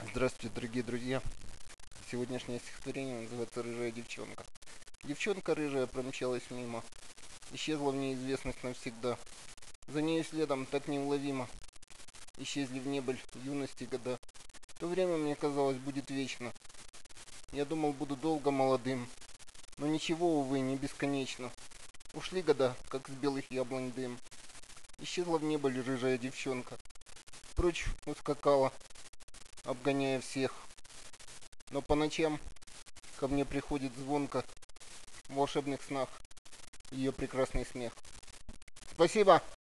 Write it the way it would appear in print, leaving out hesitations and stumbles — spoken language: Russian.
Здравствуйте, дорогие друзья! Сегодняшнее стихотворение называется «Рыжая девчонка». Девчонка рыжая промчалась мимо, исчезла в неизвестность навсегда. За нею следом так неуловимо исчезли в небыль юности года. То время мне казалось будет вечно. Я думал, буду долго молодым, но ничего, увы, не бесконечно. Ушли года, как с белых яблонь дым. Исчезла в небыль рыжая девчонка. Прочь ускакала, обгоняя всех. Но по ночам ко мне приходит звонко в волшебных снах ее прекрасный смех. Спасибо!